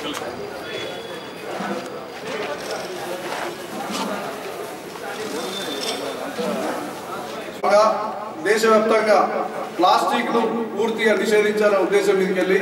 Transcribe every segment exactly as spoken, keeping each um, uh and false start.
దేశవ్యాప్తంగా ప్లాస్టిక్ను పూర్తిగా నిషేధించాలనే ఉద్దేశం మీదకెళ్ళి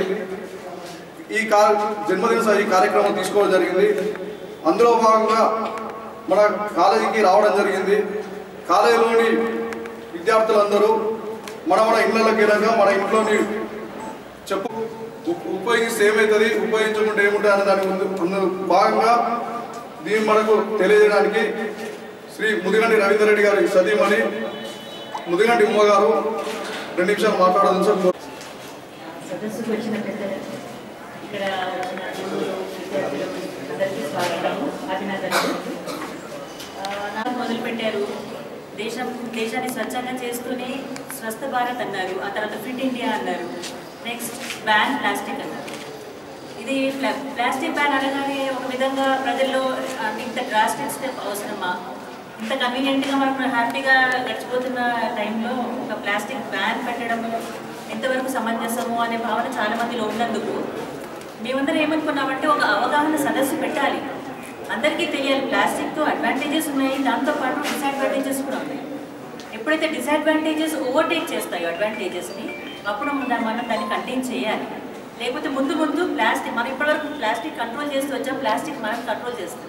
ఈ జన్మదిన ఈ కార్యక్రమం తీసుకోవడం జరిగింది. అందులో భాగంగా మన కాలేజీకి రావడం జరిగింది. కాలేజీలోని విద్యార్థులందరూ మన మన ఇళ్ళకి వెళ్ళగా మన ఇంట్లోని చెప్పు ఉపయోగిస్తే ఏమవుతుంది, ఉపయోగించకుండా ఏముంటుంది అనే దాని ముందు అందులో భాగంగా దీన్ని మనకు తెలియజేయడానికి శ్రీ ముదిగంటి రవీందర్ రెడ్డి గారి సతీమణి ముదిగంటి ఉమ్మ గారు రెండు నిమిషాలు మాట్లాడాలని సార్. సదస్సుకు వచ్చిన పెద్దలు, ఇక్కడ వచ్చిన గురువులు, విద్యార్థులు అందరికీ స్వాగతము, అభినందనలు. నాకు మొదలుపెట్టారు. దేశం దేశాన్ని స్వచ్ఛంగా చేస్తూనే స్వస్థ భారత్ అన్నారు, ఆ తర్వాత ఫిట్ ఇండియా అన్నారు, నెక్స్ట్ బ్యాన్ ప్లాస్టిక్ అన్నారు. ఇది ప్లాస్టిక్ బ్యాన్ అనగానే ఒక విధంగా ప్రజల్లో ఇంత డ్రాస్టిక్ స్టెప్ అవసరమా, ఇంత కన్వీనియంట్గా మనం హ్యాపీగా గడిచిపోతున్న టైంలో ఒక ప్లాస్టిక్ బ్యాన్ పెట్టడము ఎంతవరకు సమంజసము అనే భావన చాలా మందిలో ఉన్నందుకు మేమందరం ఏమనుకున్నామంటే ఒక అవగాహన సదస్సు పెట్టాలి, అందరికీ తెలియాలి ప్లాస్టిక్తో అడ్వాంటేజెస్ ఉన్నాయి, దాంతోపాటు డిసడ్వాంటేజెస్ కూడా ఉన్నాయి. ఎప్పుడైతే డిసడ్వాంటేజెస్ ఓవర్టేక్ చేస్తాయో అడ్వాంటేజెస్ని అప్పుడు మనం దాన్ని కంటైన్ చేయాలి. లేకపోతే ముందు ముందు ప్లాస్టిక్ మనం ఇప్పటివరకు ప్లాస్టిక్ కంట్రోల్ చేస్తూ వచ్చాం, ప్లాస్టిక్ మనం కంట్రోల్ చేస్తుంది.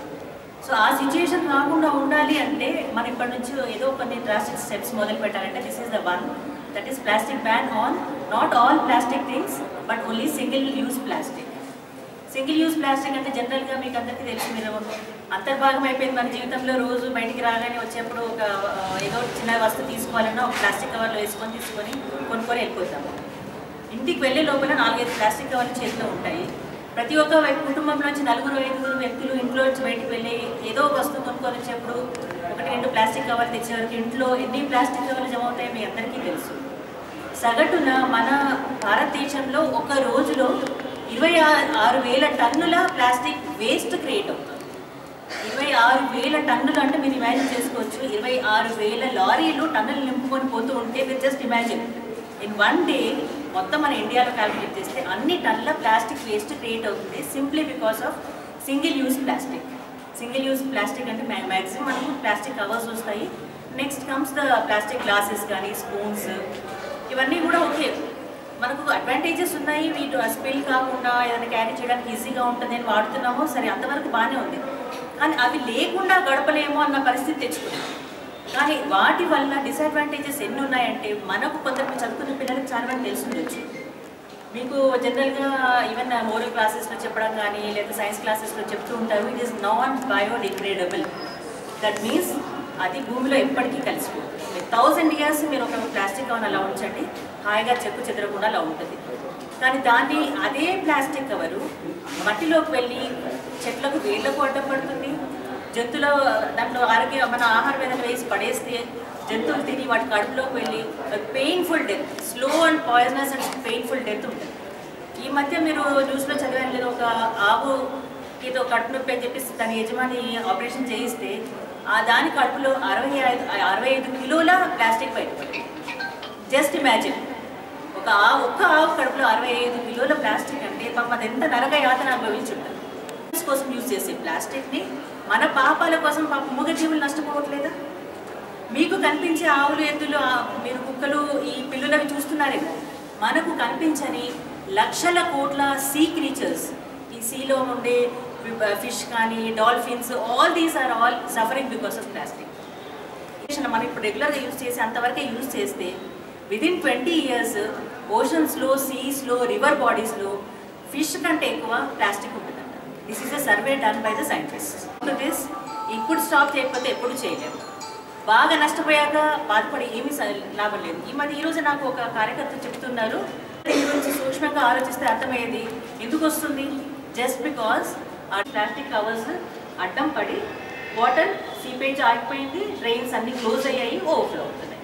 సో ఆ సిచ్యుయేషన్ రాకుండా ఉండాలి అంటే మనం ఇప్పటి నుంచి ఏదో కొన్ని డ్రాస్టిక్ స్టెప్స్ మొదలు పెట్టాలంటే this is the one, that is plastic ban on not all plastic things but only single use plastic. Single use plastic అంటే జనరల్గా మీకు అందరికీ తెలిసి మీరు అంతర్భాగం అయిపోయింది మన జీవితంలో. రోజు బయటికి రాగానే వచ్చేప్పుడు ఒక ఏదో చిన్న వస్తువు తీసుకోవాలన్నా ఒక ప్లాస్టిక్ కవర్లో వేసుకొని తీసుకొని కొనుక్కొని వెళ్ళిపోతాము. ఇంటికి వెళ్ళే లోపల నాలుగైదు ప్లాస్టిక్ కవర్లు చేతిలో ఉంటాయి. ప్రతి ఒక్క కుటుంబంలోంచి నలుగురు ఐదుగురు వ్యక్తులు ఇంట్లో నుంచి బయటకు వెళ్ళి ఏదో వస్తువు కొనుక్కొని వచ్చేప్పుడు ఒకటి రెండు ప్లాస్టిక్ కవర్లు తెచ్చేవరకు ఇంట్లో ఎన్ని ప్లాస్టిక్ కవర్లు జమ అవుతాయో మీ అందరికీ తెలుసు. సగటున మన భారతదేశంలో ఒక రోజులో ఇరవై ఆరు వేల టన్నుల ప్లాస్టిక్ వేస్ట్ క్రియేట్ అవుతుంది. ఇరవై ఆరు వేల టన్నులు అంటే మీరు ఇమాజిన్ చేసుకోవచ్చు. ఇరవై ఆరు వేల లారీలు టన్నులు నింపుకొని పోతూ ఉంటే మీరు just imagine in one day మొత్తం మన ఇండియాలో క్యాల్కులేట్ చేస్తే అన్ని టన్నుల ప్లాస్టిక్ వేస్ట్ క్రియేట్ అవుతుంది simply because of single use plastic. Single use plastic అంటే మ్యాక్సిమం మనకు ప్లాస్టిక్ కవర్స్ వస్తాయి. Next comes the plastic glasses కానీ స్పూన్స్, ఇవన్నీ కూడా ఓకే మనకు అడ్వాంటేజెస్ ఉన్నాయి. వీటి స్పిల్ కాకుండా ఏదైనా క్యారీ చేయడానికి ఈజీగా ఉంటుంది అని వాడుతున్నాము, సరే అంతవరకు బాగానే ఉంది. కానీ అవి లేకుండా గడపలేమో అన్న పరిస్థితి తెచ్చుకున్నాం. కానీ వాటి వల్ల డిసడ్వాంటేజెస్ ఎన్ని ఉన్నాయంటే మనకు కొందరు చదువుకున్న పిల్లలకు చాలా మంది తెలిసి ఉండొచ్చు. మీకు జనరల్గా ఈవెన్ మోరల్ క్లాసెస్లో చెప్పడం కానీ లేదా సైన్స్ క్లాసెస్లో చెప్తూ ఉంటారు, it is non biodegradable. That means అది భూమిలో ఎప్పటికీ కలిసిపోతుంది. థౌజండ్ ఇయర్స్ మీరు ఒక ప్లాస్టిక్ కవర్ అలా ఉంచండి, హాయిగా చెక్కు చెదరకుండా అలా ఉంటుంది. కానీ దాన్ని అదే ప్లాస్టిక్ కవరు మట్టిలోకి వెళ్ళి చెట్లకు వేళ్లకు అడ్డం పడుతుంది. జంతువుల దాంట్లో ఆరోగ్య మన ఆహారం ఏదైనా వేసి పడేస్తే జంతువులు తిని వాటి కడుపులోకి వెళ్ళి painful death, slow and poisonous and painful death ఉంటుంది. ఈ మధ్య మీరు న్యూస్లో చదివాను లేదు, ఒక ఆవు ఏదో కడుపు నొప్పి అని చెప్పేసి దాని యజమాని ఆపరేషన్ చేయిస్తే ఆ దాని కడుపులో అరవై ఐదు అరవై ఐదు కిలోల ప్లాస్టిక్ బయటపడింది. జస్ట్ ఇమాజిన్, ఒక ఆవు ఒక్క ఆవు కడుపులో అరవై ఐదు కిలోల ప్లాస్టిక్ అంటే పాపం అది ఎంత నరక యాతన అనుభవించుంటారు. కోసం యూజ్ చేసే ప్లాస్టిక్ని మన పాపాల కోసం పాప మూగజీవులు నష్టపోవట్లేదా? మీకు కనిపించే ఆవులు ఎద్దులు మీరు కుక్కలు ఈ పిల్లులవి చూస్తున్నారేమో, మనకు కనిపించని లక్షల కోట్ల సీ క్రీచర్స్, ఈ సీలో ఉండే ఫిష్ కానీ dolphins, all these are all suffering because of plastic. మనం ఇప్పుడు రెగ్యులర్గా యూజ్ చేసి అంతవరకే యూజ్ చేస్తే విదిన్ ట్వంటీ ఇయర్స్ ఓషన్స్లో, సీస్లో, రివర్ బాడీస్లో ఫిష్ కంటే ఎక్కువ ప్లాస్టిక్ ఉంటుందంట. This is a survey done by the scientist. This ఇప్పుడు స్టాప్ చేయకపోతే ఎప్పుడు చేయలేము. బాగా నష్టపోయాక బాధపడి ఏమీ లాభం లేదు. ఈ మధ్య ఈరోజు నాకు ఒక కార్యకర్త చెప్తున్నారు, దీని గురించి సూక్ష్మంగా ఆలోచిస్తే అర్థమయ్యేది ఎందుకు వస్తుంది. జస్ట్ బికాస్ ఆ ప్లాస్టిక్ కవర్స్ అడ్డం పడి వాటర్ సీపేజ్ ఆగిపోయింది, డ్రైన్స్ అన్నీ క్లోజ్ అయ్యాయి, ఓవర్ఫ్లో అవుతున్నాయి.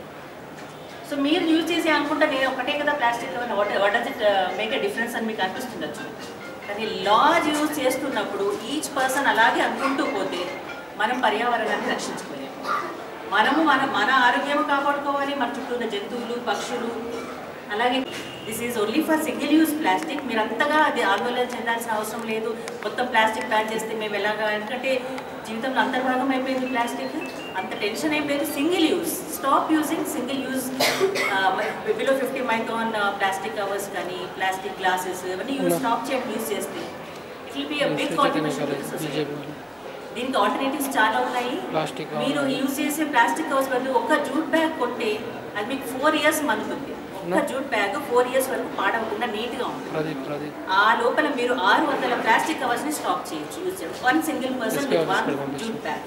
సో మీరు యూజ్ చేసి అనుకుంటా నేను ఒకటే కదా plastic cover, what what does it make a difference అని మీకు అనిపిస్తుండొచ్చు. కానీ లాజ్ యూజ్ చేస్తున్నప్పుడు ఈచ్ పర్సన్ అలాగే అనుకుంటూ పోతే మనం పర్యావరణాన్ని రక్షించుకోలేము. మనము మన మన ఆరోగ్యం కాపాడుకోవాలి, మన చుట్టూ ఉన్న జంతువులు, పక్షులు. అలాగే this is only for single use plastic. మీరు అంతగా అది ఆందోళన చెందాల్సిన అవసరం లేదు. మొత్తం ప్లాస్టిక్ బ్యాన్ చేస్తే మేము ఎలాగా, ఎందుకంటే జీవితంలో అంతర్భాగం అయిపోయింది ప్లాస్టిక్. అంత టెన్షన్ ఏం లేదు. Single use, stop using single use below fifty micron plastic covers కానీ ప్లాస్టిక్ గ్లాసెస్ ఇవన్నీ యూజ్ స్టాప్ చేయండి. యూజ్ చేస్తే it will be a big contribution to the society. దీనికి ఆల్టర్నేటివ్స్ చాలా ఉన్నాయి. మీరు యూజ్ చేసే ప్లాస్టిక్ కవర్స్ బదులు ఒక జూట్ బ్యాగ్ కొంటే అది మీకు ఫోర్ ఇయర్స్ మనుతుంది. ఒక్క జూట్ బ్యాగ్ ఫోర్ ఇయర్స్ వరకు పాడవకుండా నీట్గా ఉంటుంది. ఆ లోపల మీరు ఆరు వందల ప్లాస్టిక్ కవర్స్ని స్టాక్ చేయొచ్చు యూజ్ చేయడం. One single person with one jute bag.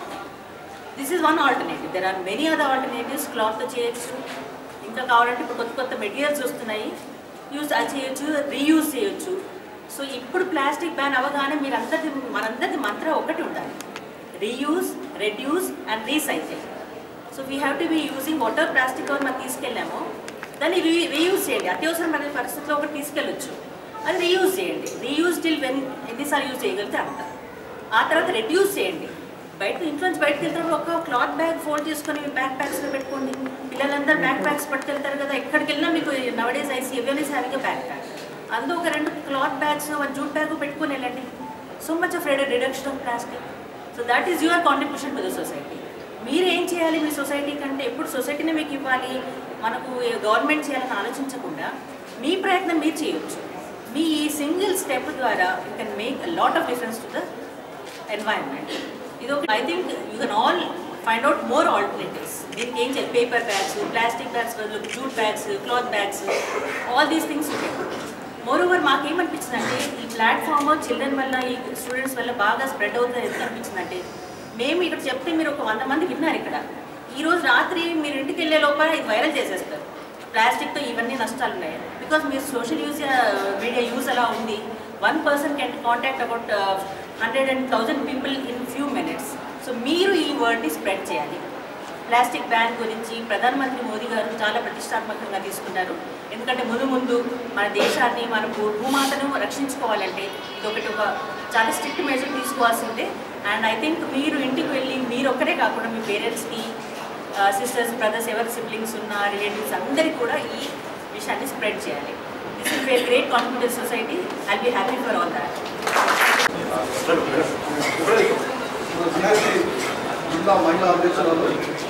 This is one alternative. There are many other alternatives. క్లాత్తో చేయొచ్చు. ఇంకా కావాలంటే ఇప్పుడు కొత్త కొత్త మెటీరియల్స్ వస్తున్నాయి, యూజ్ అది చేయొచ్చు, రీయూజ్ చేయొచ్చు. సో ఇప్పుడు ప్లాస్టిక్ బ్యాన్ అవగానే మీరు అందరిది మనందరిది మంత్రం ఒకటి ఉండాలి, reuse, reduce and recycle. So we have to be using water plastic cover మనం తీసుకెళ్ళాము, దాన్ని రీ రీయూజ్ చేయండి. అత్యవసరమైన పరిస్థితిలో ఒకటి తీసుకెళ్ళొచ్చు, అది రీయూజ్ చేయండి. రీయూజ్ టిల్ వెన్ ఎన్నిసార్లు యూజ్ చేయగలిగితే అంత. ఆ తర్వాత రెడ్యూస్ చేయండి. బయట ఇంట్లో నుంచి బయటకు వెళ్తారు, ఒక క్లాత్ బ్యాగ్ ఫోల్డ్ చేసుకొని బ్యాక్ ప్యాక్స్లో పెట్టుకోండి. పిల్లలందరూ బ్యాక్ ప్యాక్స్ పట్టుకెళ్తారు కదా, ఎక్కడికి వెళ్ళినా మీకు నవడేస్ ఐసీ ఎవరైనా హ్యావింగ్ ఎ బ్యాక్ ప్యాక్. అందులో ఒక రెండు క్లాత్ బ్యాగ్స్ ఒక జూట్ బ్యాగ్ పెట్టుకుని వెళ్ళండి. So much of reduction of plastic. So that is your contribution to the society. మీరు ఏం చేయాలి మీ సొసైటీ కంటే? ఎప్పుడు సొసైటీని మీకు ఇవ్వాలి, మనకు గవర్నమెంట్ చేయాలని ఆలోచించకుండా మీ ప్రయత్నం మీరు చేయొచ్చు. మీ ఈ సింగిల్ స్టెప్ ద్వారా you can make a lot of difference to the environment. ఇది ఒక I think you can all find out more alternatives. దీనికి ఏం చేయాలి? పేపర్ బ్యాగ్స్, ప్లాస్టిక్ బ్యాగ్స్ బదులు jute bags, cloth bags, all these things ఉంటాయి. Moreover మాకేమనిపించిందంటే ఈ platform children వల్ల, ఈ స్టూడెంట్స్ వల్ల బాగా స్ప్రెడ్ అవుతుంది. ఎందుకు అనిపించిందంటే మేము ఇక్కడ చెప్తే మీరు ఒక వంద మంది విన్నారు ఇక్కడ. ఈరోజు రాత్రి మీరు ఇంటికి వెళ్ళే లోపల ఇది వైరల్ చేసేస్తారు. ప్లాస్టిక్తో ఇవన్నీ నష్టాలు ఉన్నాయి. బికాజ్ మీరు సోషల్ యూజ్ మీడియా యూజ్ అలా ఉంది. One person can contact about hundred and thousand people in few minutes. So మీరు ఈ వర్డ్ని స్ప్రెడ్ చేయాలి. ప్లాస్టిక్ బ్యాన్ గురించి ప్రధానమంత్రి మోదీ గారు చాలా ప్రతిష్టాత్మకంగా తీసుకున్నారు. ఎందుకంటే ముందు ముందు మన దేశాన్ని, మన భూమాతను రక్షించుకోవాలంటే ఇది ఒకటి ఒక చాలా స్ట్రిక్ట్ మెజర్ తీసుకోవాల్సిందే. అండ్ ఐ థింక్ మీరు ఇంటికి వెళ్ళి మీరు ఒక్కరే కాకుండా మీ పేరెంట్స్కి, సిస్టర్స్, బ్రదర్స్, ఎవరి సిబ్లింగ్స్ ఉన్న రిలేటివ్స్ అందరికీ కూడా ఈ విషయాన్ని స్ప్రెడ్ చేయాలి. This is very great confidence society. I be happy for all that. జిల్లా మహిళా అధ్యక్షురాలు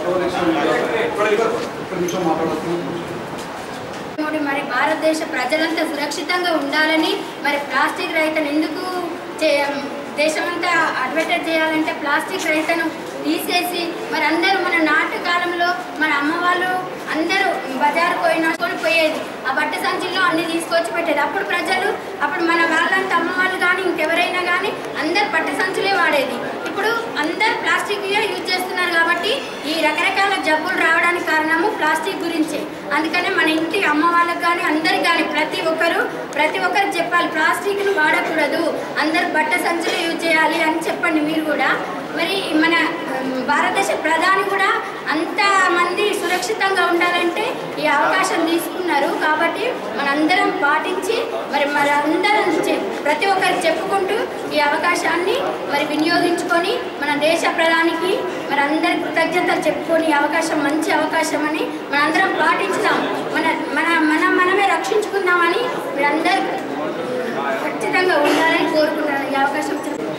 మరి భారతదేశ ప్రజలంతా సురక్షితంగా ఉండాలని, మరి ప్లాస్టిక్ రహితను ఎందుకు దేశమంతా అడ్వర్టైజ్ చేయాలంటే ప్లాస్టిక్ రహితను తీసేసి మరి అందరూ మన నాటు కాలంలో మన అమ్మ వాళ్ళు అందరూ బజారు పోయినా పోయేది ఆ బట్ట సంచుల్లో అన్ని తీసుకొచ్చి పెట్టేది. అప్పుడు ప్రజలు, అప్పుడు మన వాళ్ళంతా అమ్మ వాళ్ళు కానీ ఇంకెవరైనా కానీ అందరు బట్ట సంచులే వాడేది. ఇప్పుడు అందరు ప్లాస్టిక్ యూజ్ చేస్తున్నారు కాబట్టి ఈ రకరకాల జబ్బులు రావడానికి కారణము ప్లాస్టిక్ గురించే. అందుకనే మన ఇంటి అమ్మ వాళ్ళకి కానీ అందరికి కానీ ప్రతి ఒక్కరు ప్రతి ఒక్కరు చెప్పాలి, ప్లాస్టిక్ను వాడకూడదు, అందరు బట్ట సంచులు యూజ్ చేయాలి అని చెప్పండి మీరు కూడా. మరి మన భారతదేశ ప్రధాని కూడా అంతమంది సురక్షితంగా ఉండాలంటే ఈ అవకాశం తీసుకున్నారు. కాబట్టి మనందరం పాటించి మరి మరి అందరం ప్రతి ఒక్కరికి చెప్పుకుంటూ ఈ అవకాశాన్ని మరి వినియోగించుకొని మన దేశ ప్రధానికి మరి అందరి కృతజ్ఞతలు చెప్పుకొని ఈ అవకాశం మంచి అవకాశం అని మనందరం పాటించుదాం, మన మన మనం మనమే రక్షించుకుందామని మీరందరూ ఖచ్చితంగా ఉండాలని కోరుకుంటున్నాను. ఈ అవకాశం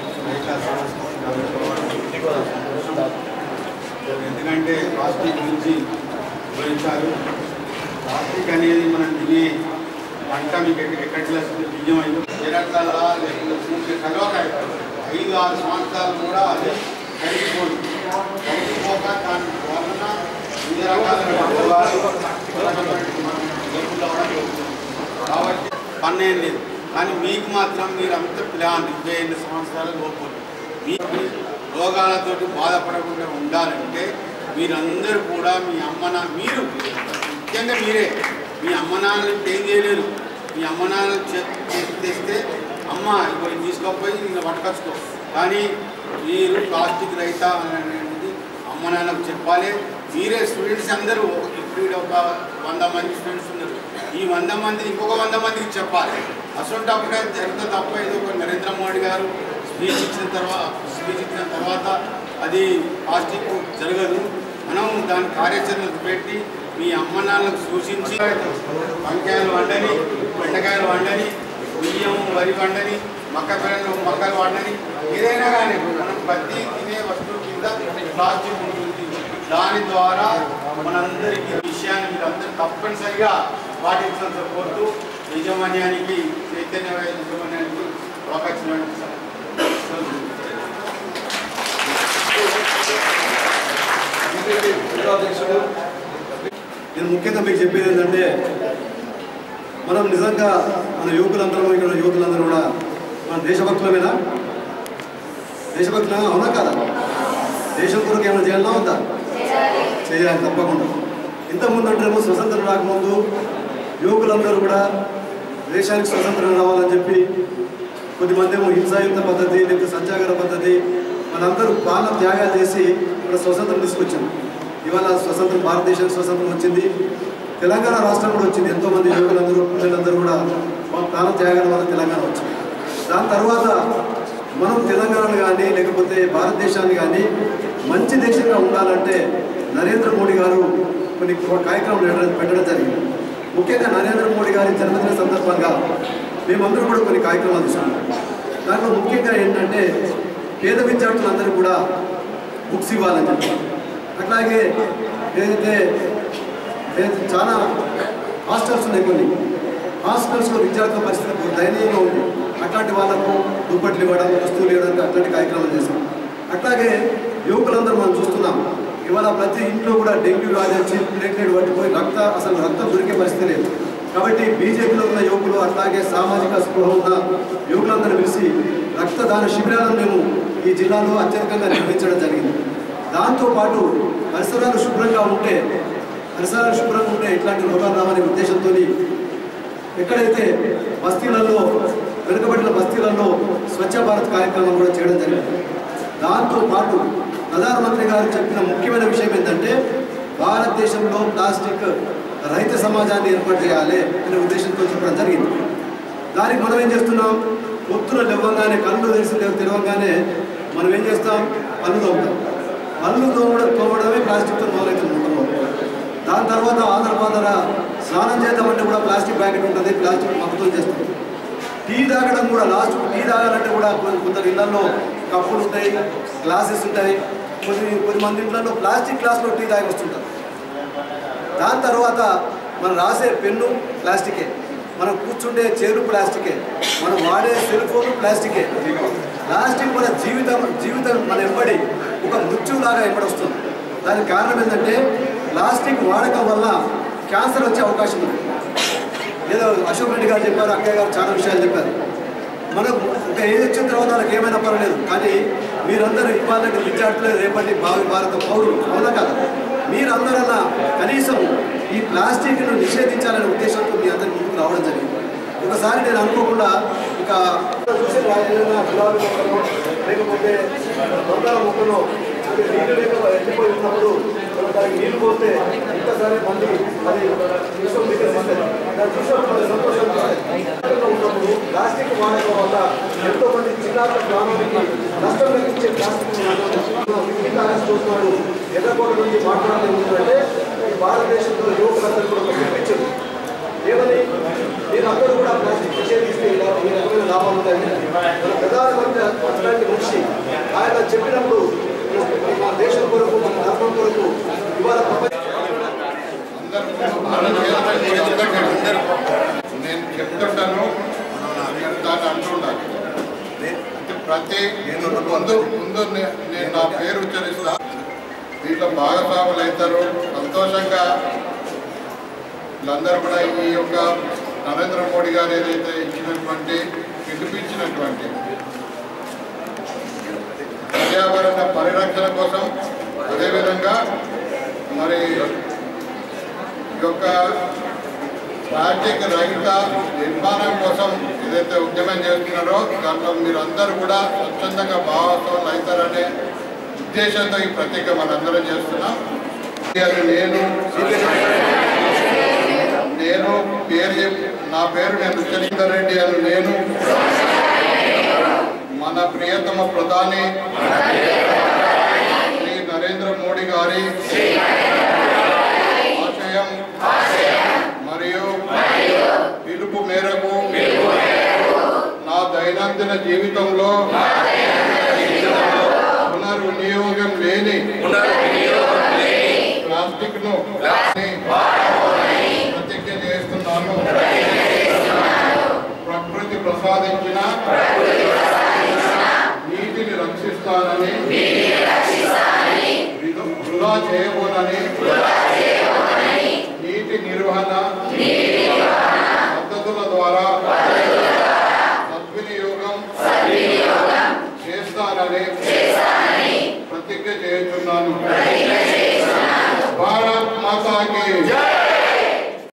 ఎందుకంటే ప్లాస్టిక్ గురించి వివరించారు. ప్లాస్టిక్ అనేది మనం తినే వంట మీకు ఎక్కడ బియ్యం అయ్యో ఎరట్లల్లా లేకపోతే పూర్తి కలవకాయ ఐదు ఆరు సంవత్సరాలు కూడా అది కలిగిపోదు. కలిగిపోక దాని వలన వివిధ రకాల కాబట్టి పన్ను ఏం లేదు. కానీ మీకు మాత్రం మీరు అంత ప్లాన్ ఇరవై ఎనిమిది సంవత్సరాల లోపు మీకు రోగాలతోటి బాధపడకుండా ఉండాలంటే మీరందరూ కూడా మీ అమ్మ నా మీరు ముఖ్యంగా మీరే మీ అమ్మ నాన్నలు ఏం చేయలేరు. మీ అమ్మ నాన్నలు తెస్తే అమ్మ ఇప్పుడు తీసుకోకపోయి ఇంకా పట్టుకొచ్చుకో. కానీ మీరు ప్లాస్టిక్ రహిత అనేది అమ్మ నాన్నకు చెప్పాలి. మీరే స్టూడెంట్స్ అందరూ ఇప్పుడు ఒక వంద మంది స్టూడెంట్స్ ఉన్నారు. ఈ వంద మంది ఇంకొక వంద మందికి చెప్పాలి. అసలుంటప్పుడే జరిగితే తప్ప ఏదో ఒక నరేంద్ర మోడీ గారు స్పీచ్ ఇచ్చిన తర్వాత స్పీచ్ ఇచ్చిన తర్వాత అది ప్లాస్టిక్ జరగదు. మనం దాని కార్యాచరణ పెట్టి మీ అమ్మ నాన్నకు సూచించి వంకాయలు వండని, బెండకాయలు వండని, బియ్యం వరి వండని, మక్కలు మక్కలు వండని, ఏదైనా కానీ మనం ప్రతి తినే వస్తువు కింద ప్లాస్టిక్ ఉంటుంది. దాని ద్వారా మనందరికీ విషయాన్ని మీరందరూ తప్పనిసరిగా పాటించాల్సి కోరుతూ యజమాన్యానికి చైతన్య యజమాన్యానికి అవకాశం నేను ముఖ్యంగా మీకు చెప్పేది ఏంటంటే మనం నిజంగా మన యువకులందరూ ఇక్కడ యువకులందరూ కూడా మన దేశభక్తులమేనా? దేశభక్తులైనా అవునా కదా? దేశం కొరకు ఏమైనా చేయాలన్నా ఉందా? చేయాలి తప్పకుండా. ఇంతకుముందు అంటేమో స్వతంత్రం రాకముందు యువకులందరూ కూడా దేశానికి స్వతంత్రం రావాలని చెప్పి కొద్దిమంది ఏమో హింసాయుక్త పద్ధతి లేకపోతే సత్యాగ్రహ పద్ధతి మనందరూ ప్రాణ త్యాగాలు చేసి ఇక్కడ స్వతంత్రం తీసుకొచ్చాం. ఇవాళ స్వతంత్రం భారతదేశానికి స్వతంత్రం వచ్చింది. తెలంగాణ రాష్ట్రం కూడా వచ్చింది. ఎంతోమంది యువకులందరూ పిల్లలందరూ కూడా ప్రాణ త్యాగాల వల్ల తెలంగాణ వచ్చింది. దాని తర్వాత మనం తెలంగాణను కానీ లేకపోతే భారతదేశాన్ని కానీ మంచి దేశంగా ఉండాలంటే నరేంద్ర మోడీ గారు కొన్ని కార్యక్రమాలు పెట్టడం జరిగింది. ముఖ్యంగా నరేంద్ర మోడీ గారి జన్మదిన సందర్భంగా మేమందరూ కూడా కొన్ని కార్యక్రమాలు తీసుకున్నాం. దాంట్లో ముఖ్యంగా ఏంటంటే పేద విద్యార్థులందరూ కూడా బుక్స్ ఇవ్వాలని చెప్పి, అట్లాగే ఏదైతే చాలా హాస్టల్స్ ఉన్నాయి, కొన్ని హాస్టల్స్లో విద్యార్థుల పరిస్థితి దయనీయంగా ఉంది. అట్లాంటి వాళ్ళకు దుప్పట్లు ఇవ్వడం, వస్తువులు ఇవ్వడానికి అట్లాంటి కార్యక్రమాలు చేస్తాం. అట్లాగే యువకులందరూ మనం చూస్తున్నాం. ఇవాళ ప్రతి ఇంట్లో కూడా డెంగ్యూ వ్యాధి వచ్చి ప్లేట్లెట్ పట్టిపోయి రక్త అసలు రక్తం దొరికే పరిస్థితి లేదు. కాబట్టి బీజేపీలో ఉన్న యువకులు అట్లాగే సామాజిక స్పృహ ఉన్న యువకులందరూ కలిసి రక్తదాన శిబిరాలను మేము ఈ జిల్లాలో అత్యధికంగా నిర్వహించడం జరిగింది. దాంతోపాటు పరిసరాలు శుభ్రంగా ఉంటే పరిసరాలు శుభ్రంగా ఉంటే ఇట్లాంటి రోగాలు రావనే ఉద్దేశంతో ఎక్కడైతే బస్తీలలో వెనుకబడిన బస్తీలలో స్వచ్ఛ భారత్ కార్యక్రమం కూడా చేయడం జరిగింది. దాంతోపాటు ప్రధానమంత్రి గారు చెప్పిన ముఖ్యమైన విషయం ఏంటంటే భారతదేశంలో ప్లాస్టిక్ రహిత సమాజాన్ని ఏర్పాటు చేయాలి అనే ఉద్దేశంతో చెప్పడం జరిగింది. దానికి మనం ఏం చేస్తున్నాం? పొత్తున లేవగానే కళ్ళు తెలిసి తెరవగానే మనం ఏం చేస్తాం? పళ్ళు తోముతాం. పళ్ళు తోమడం తోమడమే ప్లాస్టిక్తో మొదలైతే ఉంటాం. దాని తర్వాత ఆధార పాదర స్నానం చేద్దామంటే కూడా ప్లాస్టిక్ ప్యాకెట్ ఉంటుంది, ప్లాస్టిక్ మక్కుతో చేస్తాం. టీ తాగడం కూడా లాస్ట్ టీ తాగాలంటే కూడా కొందరు ఇళ్లలో కప్పులు ఉంటాయి, గ్లాసెస్ ఉంటాయి. కొన్ని కొన్ని మంది ఇళ్లలో ప్లాస్టిక్ గ్లాస్లో టీ తాగి వస్తుంటారు. దాని తర్వాత మనం రాసే పెన్ను ప్లాస్టికే, మనం కూర్చుండే చైరు ప్లాస్టికే, మనం వాడే సెల్ ఫోన్ ప్లాస్టికే. ప్లాస్టిక్ మన జీవితం జీవితం మన ఎంబడి ఒక మృత్యులాగా ఎంబడొస్తుంది. దానికి కారణం ఏంటంటే ప్లాస్టిక్ వాడకం వల్ల క్యాన్సర్ వచ్చే అవకాశం ఉంది. ఏదో అశోక్ రెడ్డి గారు చెప్పారు, అక్కయ్య గారు చాలా విషయాలు చెప్పారు. మనకు ఒక ఏజ్ వచ్చిన తర్వాత వాళ్ళకి ఏమైనా పర్వాలేదు, కానీ మీరందరూ ఇవ్వాలంటే విద్యార్థులే రేపటి భావి భారత పౌరులు, అవునా కదా? మీరందరన్నా కనీసం ఈ ప్లాస్టిక్ను నిషేధించాలనే ఉద్దేశంతో మీ అందరి ముందుకు రావడం జరిగింది. ఒకసారి నేను అనుకోకుండా ఇక చూసే గులాబీ మొక్కలు లేకపోతే దొంగల మొక్కలు నీళ్ళు లేక ఎండిపోయి ఉన్నప్పుడు దానికి నీళ్ళు పోతే ఇంతసారి మళ్ళీ అది విశ్వం వికసిస్తుంది. దాన్ని చూసినప్పుడు సంతోషం ఉన్నప్పుడు ప్లాస్టిక్ వాడకం వల్ల ఎంతో మంది చిన్నారుల ప్రాణానికి నష్టం కలిగించే ప్లాస్టిక్ చూస్తున్నాడు. ఎర్రకోట నుంచి మాట్లాడాలి ఉందంటే ఈ భారతదేశంలో యువకులందరూ కూడా పిలిపించారు. ఏమని మీరందరూ కూడా ప్లాస్టిక్ నిషేధిస్తే ఈ రకమైన లాభాలు ఉంటాయి. మన ప్రధానమంత్రి అట్లాంటి మనిషి ఆయన చెప్పినప్పుడు మన దేశం కొరకు మన ధర్మం కొరకు ఇవాళ నేను చెప్తుంటాను, దాన్ని అంటుండాలి. ప్రతి ముందు ముందు నేను నా పేరు ఉచ్చరిస్తా, దీంట్లో భాగస్వాములు అవుతారు. సంతోషంగా వీళ్ళందరూ కూడా ఈ యొక్క నరేంద్ర మోడీ గారు ఏదైతే ఇచ్చినటువంటి పిలిపించినటువంటి పర్యావరణ పరిరక్షణ కోసం, అదేవిధంగా మరి ఈ యొక్క ప్లాస్టిక్ రహిత నిర్మాణం కోసం ఏదైతే ఉద్యమం చేస్తున్నారో దాంట్లో మీరు అందరూ కూడా స్వచ్ఛందంగా భాగస్వాములు అవుతారనే ఉద్దేశంతో ఈ ప్రత్యేక మనందరం చేస్తున్నాం. నేను నేను పేరు నా పేరు నేను ఉచ్చరిందర్ రెడ్డి అని నేను మన ప్రియతమ ప్రధాని శ్రీ నరేంద్ర మోడీ గారి ఆశయం మేరకు నా దైనందిన జీవితంలో పునర్వినియోగం లేని ప్లాస్టిక్ ను ప్రతిజ్ఞ చేస్తున్నాను. ప్రకృతి ప్రసాదించిన నీటిని రక్షిస్తానని వృధా చేయబోనని నీటి నిర్వహణ పద్ధతుల ద్వారా